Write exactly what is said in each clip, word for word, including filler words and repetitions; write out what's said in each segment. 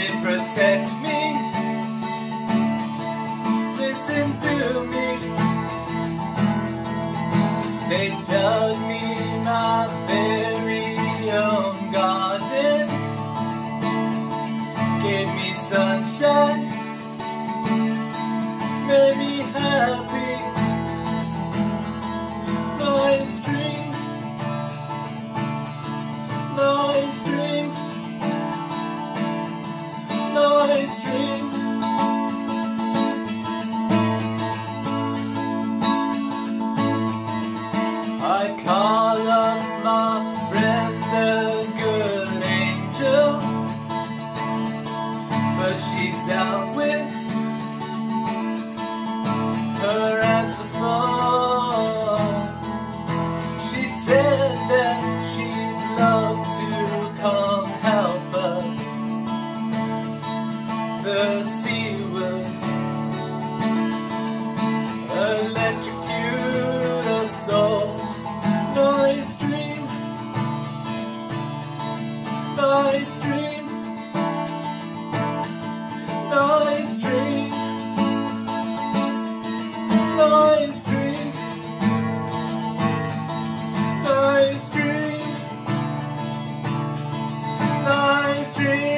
they protect me. Listen to me. They dug me my very own garden, gave me sunshine, made me happy. Nice dream, nice dream, nice dream. I call up my friend the good angel, but she's out with her answer phone. She said that she'd love to come help her. The sea will electrocute us all. Nice dream, nice dream, nice dream, nice dream, nice dream, nice dream.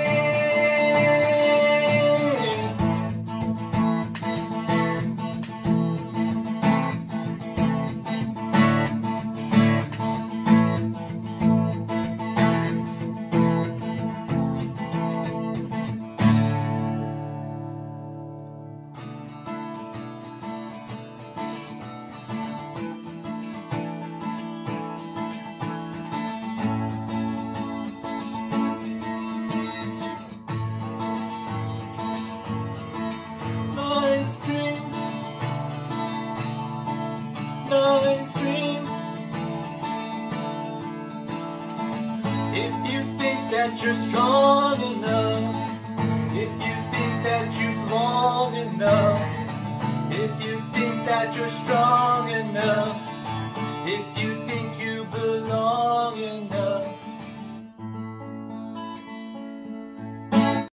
Nice dream, nice dream. If you think that you're strong